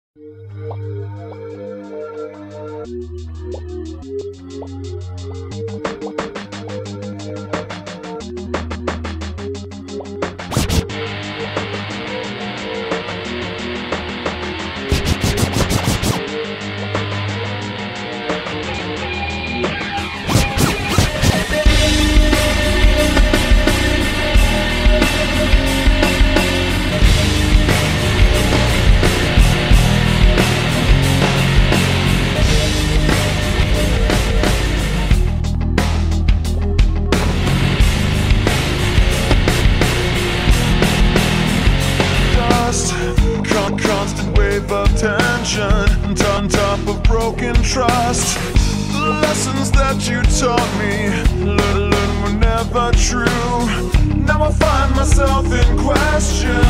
Constant wave of tension on top of broken trust. The lessons that you taught me were never true. Now I find myself in question,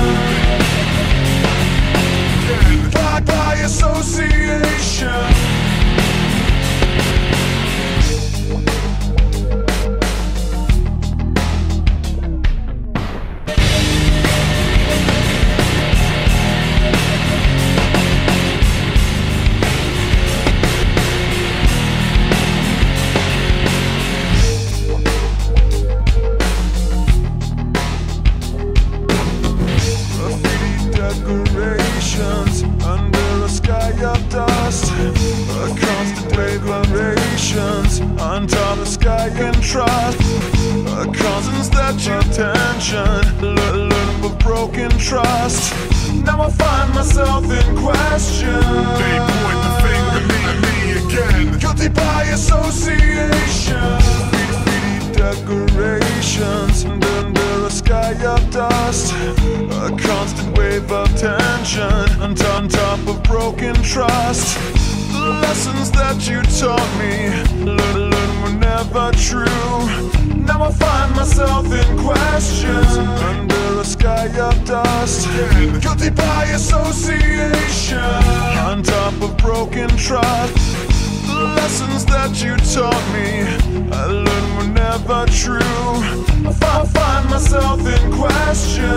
by association. Decorations under a sky of dust, a constant wave of vibrations on top of sky and trust. Constants that you tension, learn of broken trust. Now I find myself in question. They point the finger at me again. Guilty by association. Decorations under a sky of dust, a constant wave of tension on top of broken trust. The lessons that you taught me were never true. Now I find myself in question under a sky of dust, guilty by association on top of broken trust. The lessons that you taught me I learned were never true. I find myself in question,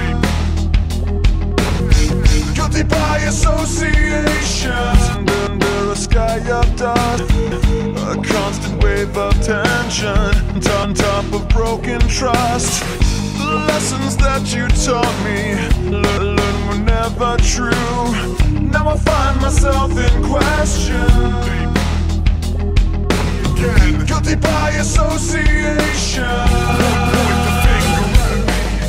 guilty by association under a sky of dust, a constant wave of tension on top of broken trust. The lessons that you taught me learned were never true. Now I find myself in question, guilty by association. Point the finger at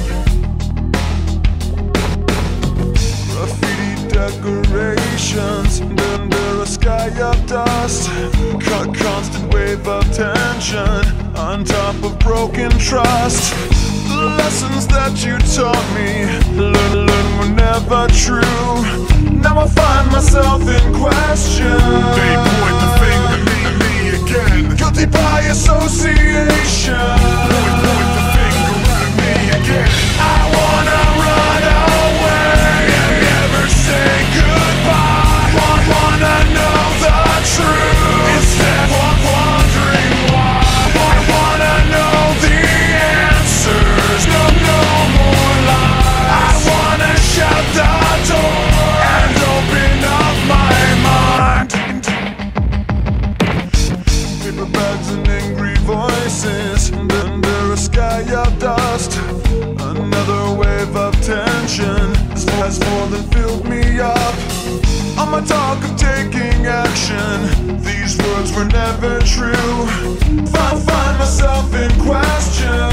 me. Graffiti decorations under a sky of dust, constant wave of tension on top of broken trust. The lessons that you taught me learned were never true. Now I find myself in question. They point the finger at me again. Guilty by association. Point the finger at me again. I wanna run away and never say goodbye. Wanna know the truth instead of wondering why. I wanna know the answers, no more lies. I wanna shut the door and open up my mind. Paper bags and angry voices under a sky of dust. Another wave of tension has more than filled me up. On my talk of taking action, these words were never true. I find myself in question,